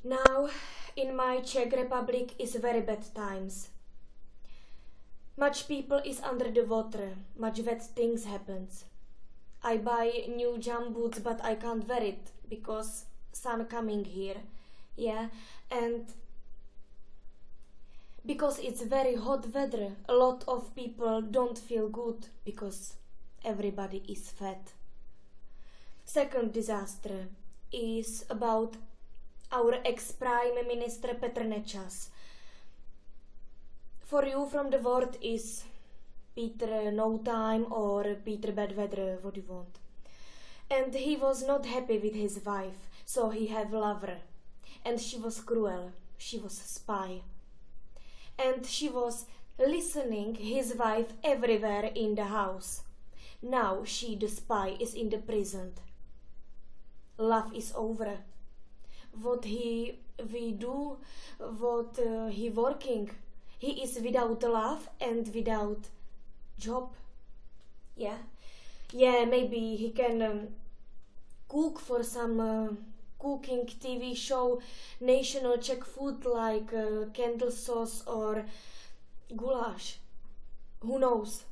Now, in my Czech Republic is very bad times. Much people is under the water, much bad things happens. I buy new jump boots but I can't wear it because sun coming here. Yeah, and because it's very hot weather, a lot of people don't feel good because everybody is fat. Second disaster is about our ex-Prime Minister Petr Nečas. For you from the word is Peter no time or Peter bad weather, what you want. And he was not happy with his wife, so he have lover. And she was cruel, she was spy. And she was listening his wife everywhere in the house. Now she, the spy, is in the prison. Love is over. What we do, what he working, he is without love and without job. Yeah, maybe he can cook for some cooking TV show, national Czech food like candle sauce or goulash. Who knows?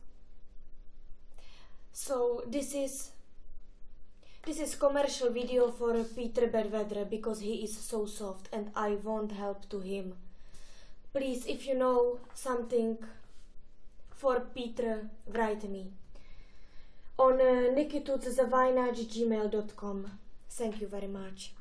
So this is commercial video for Peter Bedvedre because he is so soft and I want help to him. Please, if you know something for Peter, write me on nikituc@gmail.com. Thank you very much.